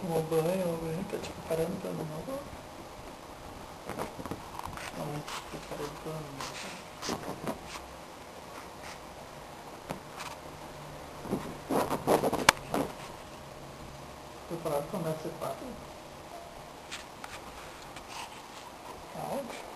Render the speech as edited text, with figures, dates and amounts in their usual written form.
tomou banho, tá te preparando pra ano novo? Não, te preparando pra ano novo. Preparado pra o Mestre 4? Aonde?